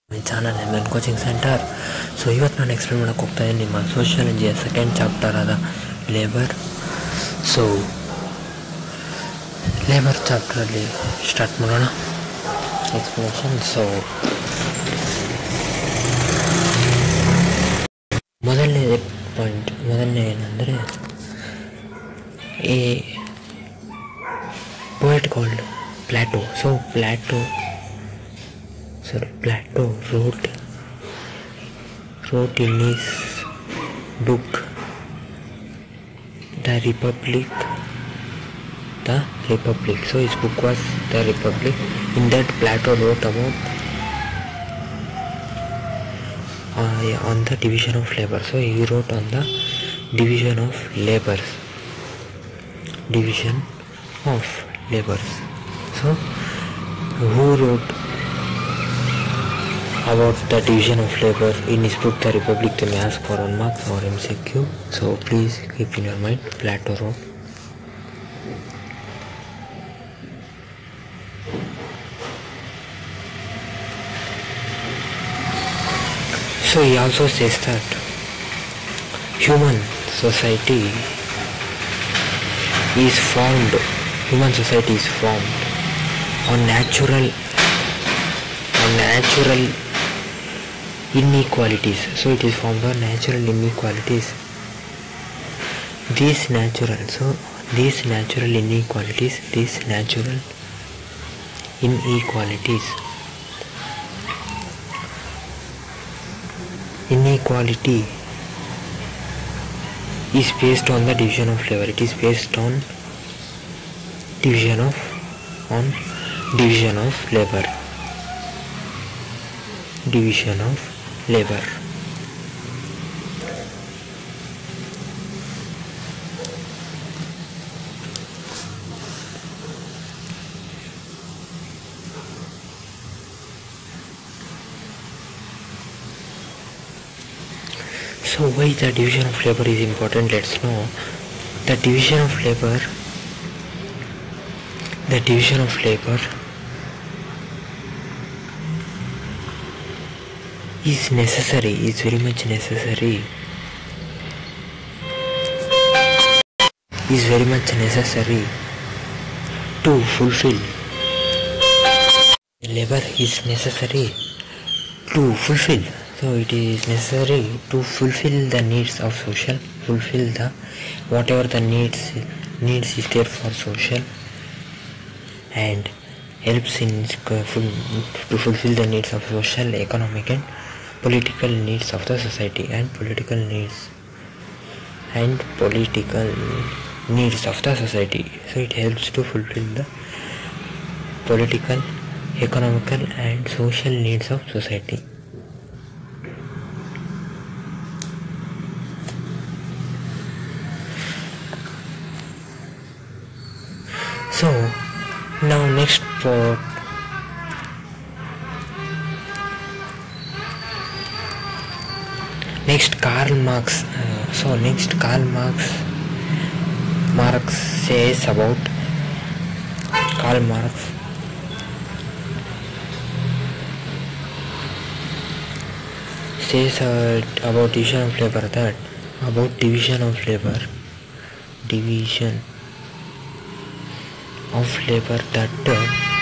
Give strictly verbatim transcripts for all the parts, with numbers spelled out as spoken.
My channel M N Coaching Center. So ಇವತ್ತು ನಾನು explain ಮಾಡಕ್ಕೆ ಹೋಗ್ತಾ ಇದ್ದೀನಿ ನಿಮ್ಮ ಸೋಷಿಯಾಲಜಿಯ ಸೆಕೆಂಡ್ ಚಾಪ್ಟರ್ ಆದ ಲೇಬರ್. ಸೊ ಲೇಬರ್ ಚಾಪ್ಟರಲ್ಲಿ ಸ್ಟಾರ್ಟ್ ಮಾಡೋಣ ಎಕ್ಸ್ಪ್ಲನೇಷನ್. ಸೊ ಮೊದಲನೇ ಪಾಯಿಂಟ್ ಮೊದಲನೇ ಏನಂದರೆ a poet called Plato. So Plato sorry Plato wrote wrote in his book The Republic The Republic. So his book was The Republic. In that Plato wrote about uh, on the division of labor. So he wrote on the division of labors division of labors. So who wrote about the division of labor in his book The Republic? They may ask for one marks or M C Q, so please keep in your mind Plato wrote. So he also says that human society is formed human society is formed on natural on natural inequalities. So it is formed on natural inequalities. These natural so these natural inequalities these natural inequalities inequality is based on the division of labor. It is based on division of on division of labor division of labor. So why the division of labor is important? Let's know. The division of labor the division of labor is necessary is very much necessary is very much necessary to fulfill labor is necessary to fulfill so it is necessary to fulfill the needs of social fulfill the whatever the needs needs is there for social and helps in to fulfill the needs of social, economic and political needs of the society and political needs and political needs of the society. So it helps to fulfill the political, economical and social needs of society. So now next part next Karl Marx uh, so next Karl Marx Marx says about Karl Marx says uh, about division of labor that about division of labor division of labor that uh,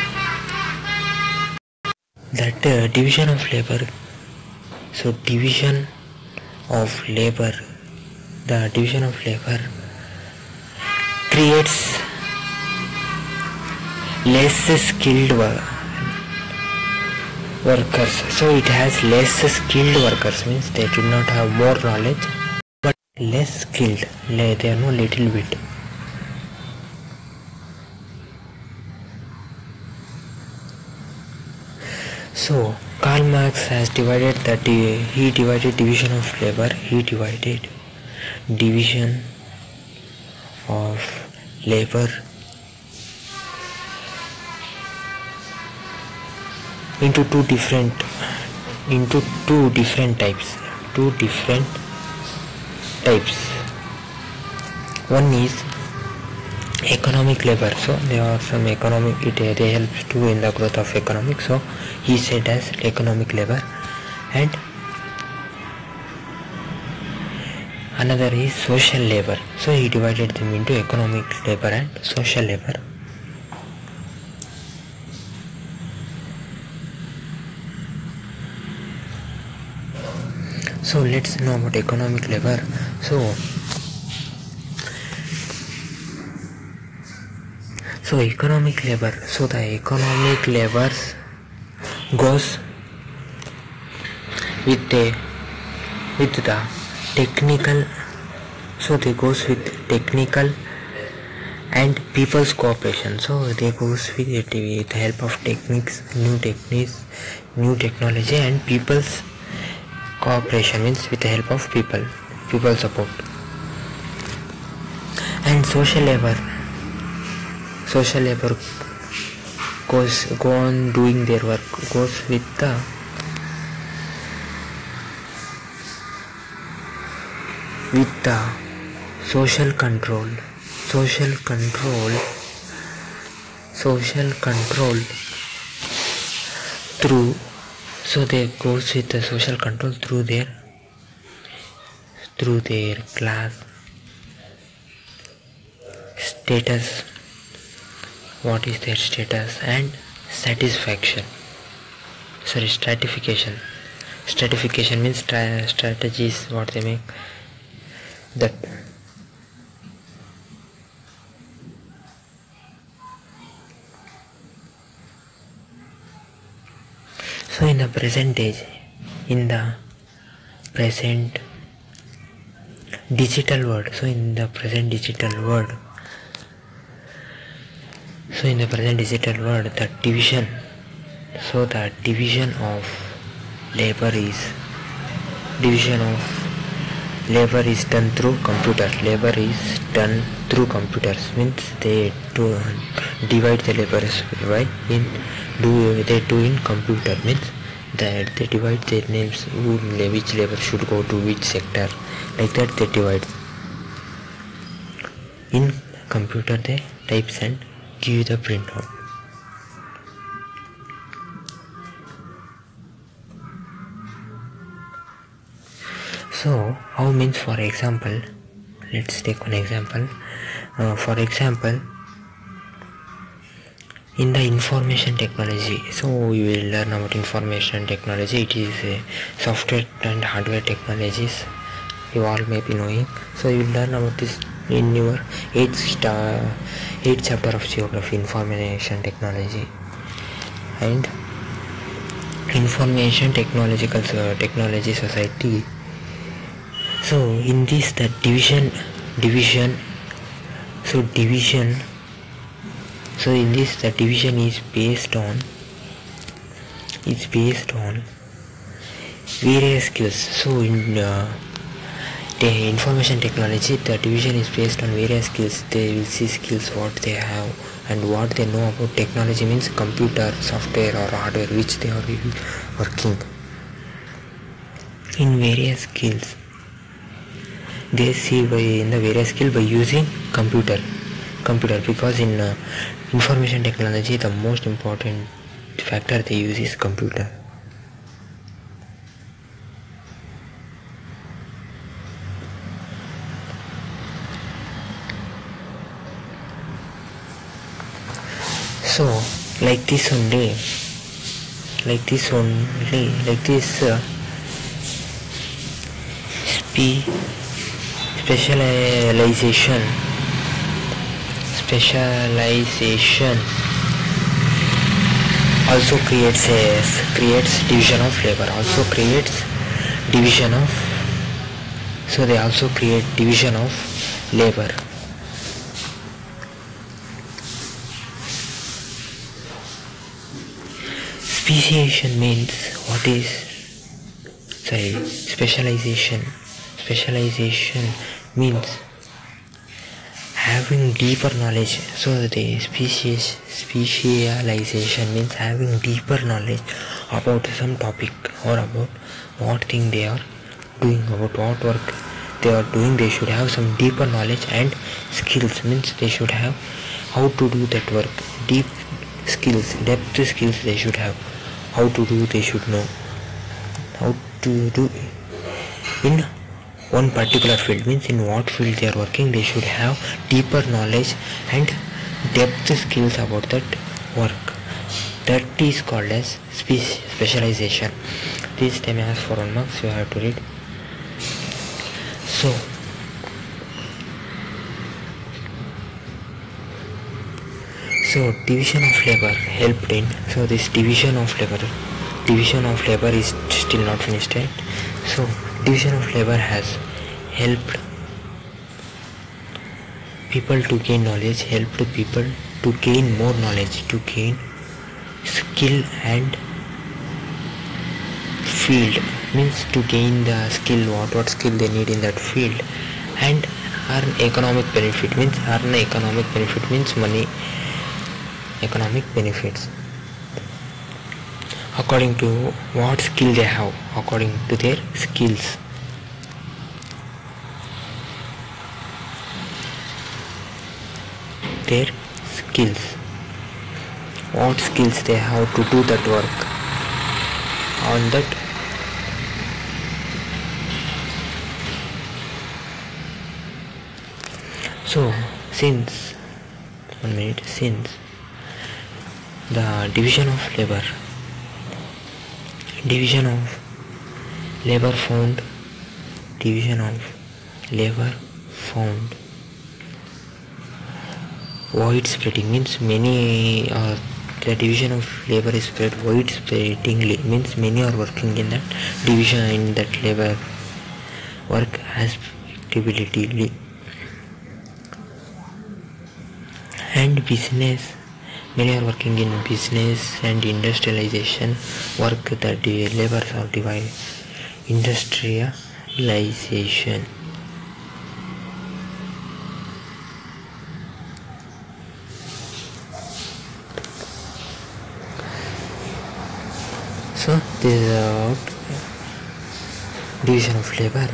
that uh, division of labor so division of labor the division of labor creates less skilled work, workers so it has less skilled workers means they do not have more knowledge but less skilled they are no little bit. So Karl Marx has divided that he divided division of labor he divided division of labor into two different into two different types two different types. One is economic labor. So there are some economic, it they help too in the growth of economic. So he said as economic labor. And another is social labor. So he divided them into economic labor and social labor. So let's know about economic labor. So so economic labor. So the economic labors goes with the with the technical. So they goes with technical and people's cooperation. So they goes with it with the help of techniques, new techniques, new technology, and people's cooperation, means with the help of people, people support. And social labor, social labor goes go on doing their work, goes with the with the social control, social control, social control through. So they goes with the social control through their through their class, status, what is their status, and satisfaction. Sorry, stratification. Stratification means stra strategies what they make. That so in the present age, in the present digital world, so in the present digital world, so in the present digital world, the division, so the division of labor is division of labor is done through computer. Labor is done through computers, means they do divide the labors by in do they do in computer, means that they divide their names, who, which labor should go to which sector, like that they divide. In computer they types and give you the printout. So how means, for example, let's take one example. Uh, for example, in the information technology, so you will learn about information technology. It is uh, software and hardware technologies, you all may be knowing. So you will learn about this in your eighth star eighth chapter of geography, information technology. And information technological uh, technology society. So in this, the division division so division so in this the division is based on is based on various skills. So in uh, the information technology, the division is based on various skills. They will see skills what they have and what they know about technology, means computer, software or hardware which they are working in various skills. They see by in the various skill by using computer computer because in uh, information technology the most important factor they use is computer. So like this only like this only like this uh, spe specialization specialization also creates a creates division of labor also creates division of so they also create division of labor. Specialization means what is sorry specialization specialization means having deeper knowledge. So the species specialization means having deeper knowledge about some topic or about what thing they are doing, about what work they are doing, they should have some deeper knowledge and skills. Means they should have how to do that work, deep skills, depth skills they should have. How to do, they should know how to do in one particular field. Means in what field they are working, they should have deeper knowledge and depth skills about that work. That is called as spe specialization. This time as for one marks you have to read. So so division of labor helped in, so this division of labor division of labor is still not finished, right? So division of labor has helped people to gain knowledge, helped people to gain more knowledge, to gain skill and field. Means to gain the skill, what what skill they need in that field, and earn economic benefit. Means earn economic benefit means money, economic benefits according to what skill they have, according to their skills. Their skills, what skills they have to do that work on that. So since one minute since the division of labor division of labor found division of labor found widespreading. Means many uh, the division of labor is spread widespreadingly. Means many are working in that division, in that labor work as stability. And business, many are working in business and industrialization work, that the labors are divided. Industrialization. So this is about division of labor.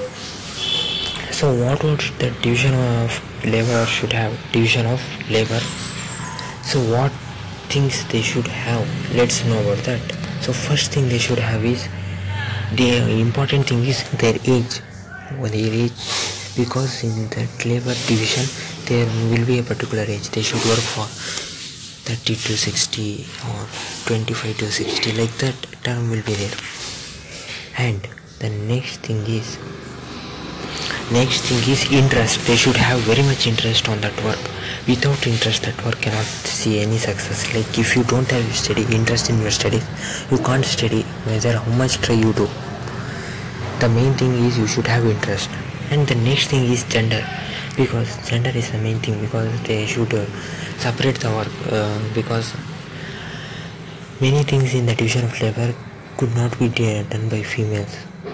So what would the division of labor should have? Division of labor. So what things they should have? Let's know about that. So first thing they should have is, the important thing is their age. Their age, because in that labor division there will be a particular age. They should work for thirty to sixty or twenty-five to sixty, like that term will be there. And the next thing is next thing is interest. They should have very much interest on that work. Without interest, that work cannot see any success. Like if you don't have study interest in your studies, you can't study, whether how much try you do. The main thing is you should have interest. And the next thing is gender, because gender is the main thing, because they should uh, separate the work, uh, because many things in the division of labor could not be done by females.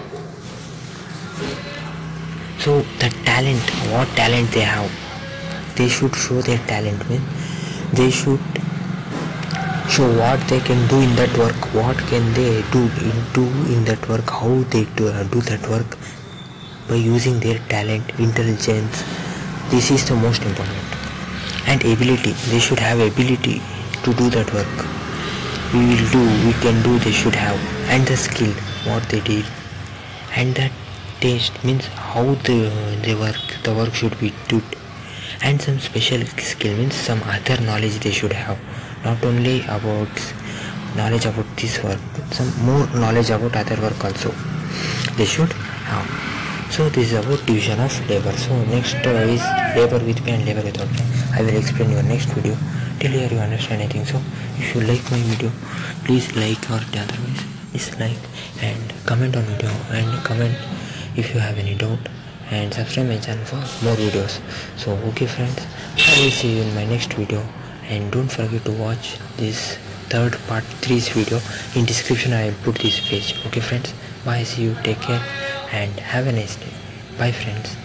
So the talent, what talent they have, they should show their talent. Means they should show what they can do in that work, what can they do in, do in that work, how they do, uh, do that work by using their talent, intelligence. This is the most important. And ability, they should have ability to do that work. We will do, we can do, they should have. And the skill, what they did. And that taste, means how the, the work, the work should be done. And some special skill, means some other knowledge they should have. Not only about knowledge about this work, but some more knowledge about other work also they should have. So this is about division of labor. So next uh, is labor with pay and labor without pay. I will explain your next video. Till here you understand, I think so. If you like my video, please like, or otherwise dislike, and comment on video, and comment if you have any doubt, and subscribe my channel for more videos. So okay friends, I will see you in my next video, and don't forget to watch this third part three's video. In description I will put this page. Okay friends, bye, see you, take care, and have a nice day. Bye friends.